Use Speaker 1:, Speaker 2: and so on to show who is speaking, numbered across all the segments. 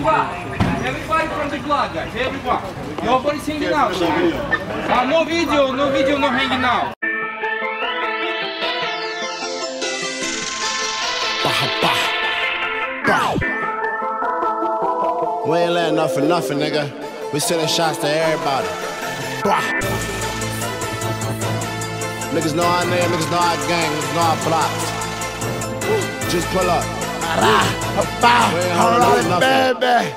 Speaker 1: Everybody from the vlog, guys. Everyone. Nobody's hanging out. No video, no hanging out.
Speaker 2: We ain't letting up for nothing, nigga. We sending shots to everybody. Niggas know our name, niggas know our gang, niggas know our blocks. Just pull up. We ain't holding nothing. Baby.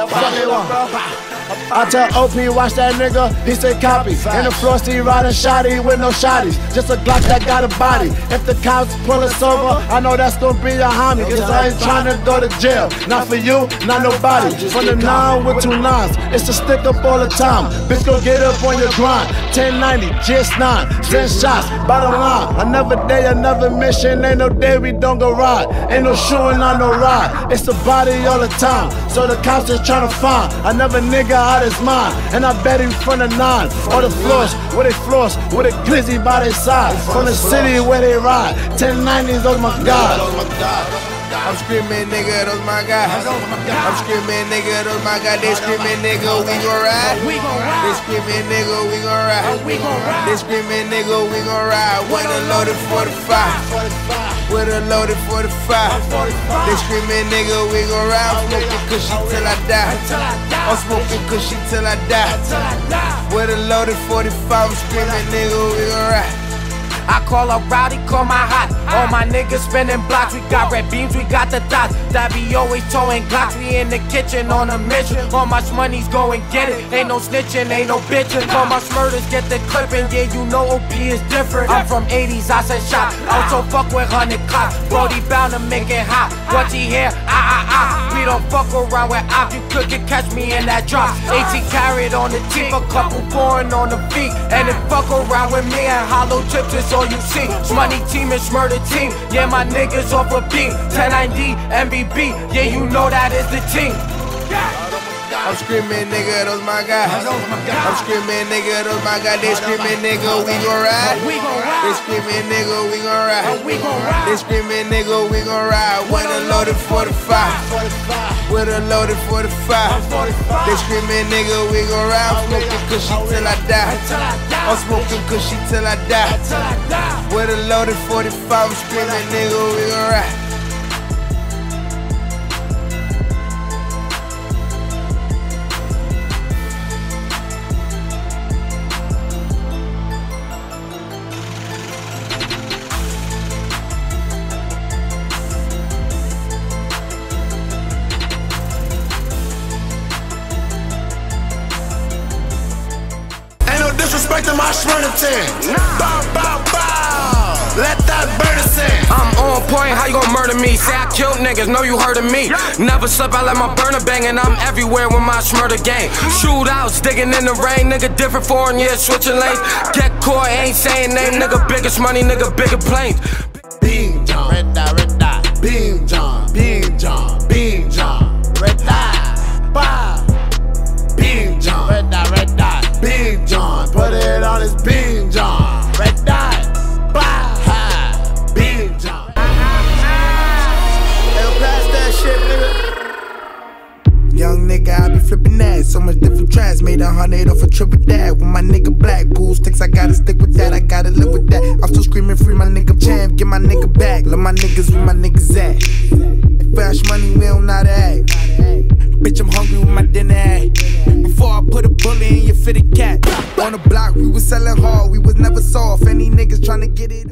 Speaker 2: I tell OP, watch that nigga, he said copy. In the floor, see riding shotty with no shotties. Just a Glock that got a body. If the cops pull us over, I know that's gonna be a homie. Cause I ain't trying to go to jail. Not for you, not nobody. From the 9 with 2 9s, it's a stick up all the time. Bitch, go get up on your grind. 1090, just 9, 10 shots, bottom line. Another day, another mission. Ain't no day we don't go ride. Ain't no shooting on no ride. It's the body all the time. So the cops is trying to find another nigga out his mind. And I bet him from the 9. All the floors, where they floors, with a glizzy by their side. From the city where they ride. 1090s, oh my God.
Speaker 3: I'm screaming, nigga, those my guys. I'm screaming, nigga, those my guys. They screaming, nigga, we gon' ride. They screaming, nigga, we gon' ride. They screaming, nigga, we gon' ride. With a loaded 45. With a loaded 45. They screaming, nigga, we gon' ride. I'm smoking cushy till I die. I'm smoking cushy till I die. With a loaded 45, I'm screaming, nigga, we gon' ride.
Speaker 4: I call up Rowdy, call my hot. All my niggas spinning blocks. We got red beams, we got the dots. That be always towing Glocks. We in the kitchen on a mission. All my money's go and get it. Ain't no snitching, ain't no bitching. All my smurders get the clipping. Yeah, you know OP is different. I'm from 80s, I said shot. Also fuck with 100 cops. Brody bound to make it hot. What he hear? We don't fuck around with op. You couldn't catch me in that drop. 18 carried on the teeth, a couple pouring on the feet. And if fuck around with me and hollow tips, it's all you see. Money team and murder team. Yeah, my niggas off a beat. 1090 MBB. Yeah, you know that is the team.
Speaker 3: I'm screaming, nigga, those my guys. I'm screaming, nigga, those my guys. They screaming, nigga, we gon' ride. They screaming, nigga, we gon' ride. They screaming, nigga, we gon' ride. With a loaded 45. With a loaded 45. They screaming, nigga, we gon' ride. I'm smoking cushy till I die. I'm smoking cushy till I die. With a loaded 45, I'm screaming, nigga, we gon' ride.
Speaker 2: Disrespecting my Schmerniton. Bow, bow, bow. Let that bird sing.
Speaker 4: I'm on point, how you gon' murder me? Say I killed niggas, know you heard of me. Never slept, I let my burner bang. And I'm everywhere with my Schmurder gang. Shootouts, digging in the rain. Nigga different foreign years, switching lanes. Get caught, ain't saying name. Nigga biggest money, nigga bigger planes.
Speaker 2: Beam John, red dot. Beam John, Beam John, Beam John, red dot. Bow. Beam John, red dot. Beam John, put it on his Beam John. Red dot, bah, Beam John.
Speaker 3: Hey, pass that shit, nigga. Young nigga, I be flipping ass. So much different tracks. Made 100 off a trip with that. With my nigga Black Goose sticks, I gotta stick with that. I gotta live with that. I'm still screaming free my nigga Champ, get my nigga back. Love my niggas where my niggas at. Flash money, we don't know how to act. Bitch, I'm hungry with my dinner at. Before I put a bullet in your fitted cat. On the block, we was selling hard, we was never soft. Any niggas tryna get it.